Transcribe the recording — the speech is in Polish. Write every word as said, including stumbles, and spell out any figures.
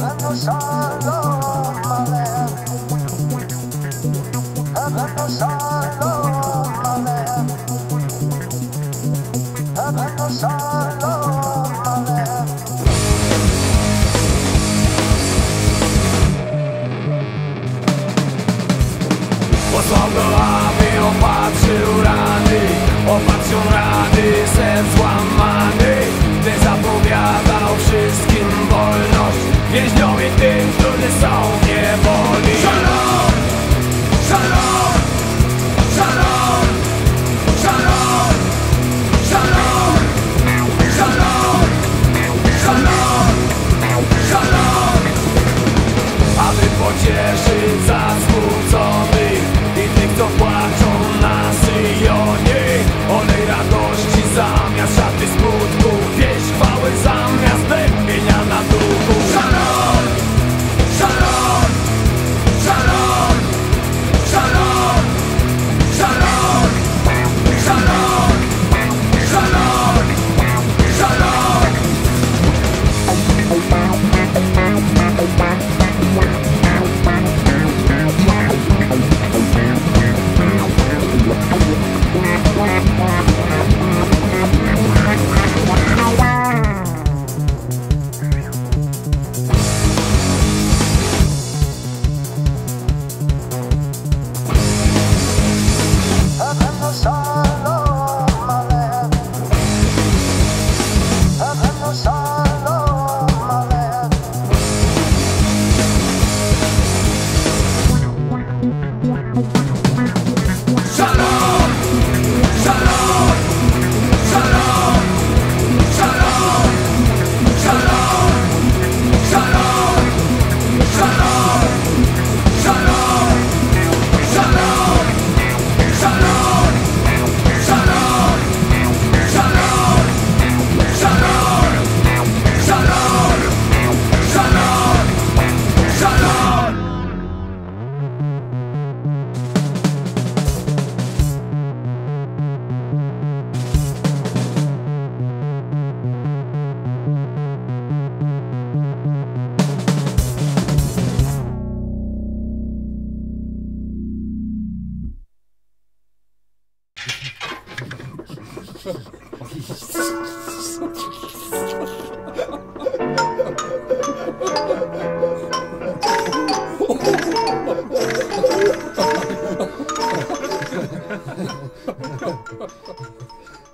Posłał go, aby opatrzył rany, opatrzył rany, serc złamany. Gdy zapowiadał wszystkim wolność, więźniom i tym, którzy są w niewoli. Szalom, szalom, szalom, szalom, szalom, szalom, szalom, szalom. Aby pocieszyć zasmuconych i tych, co płaczą na Syjonie. Olej radości zamiast szaty smutku, wieś chwały zamiast tępienia na duchu. Szalom, szalom, szalom, szalom, szalom, szalom, szalom, szalom. Ha ha ha ha.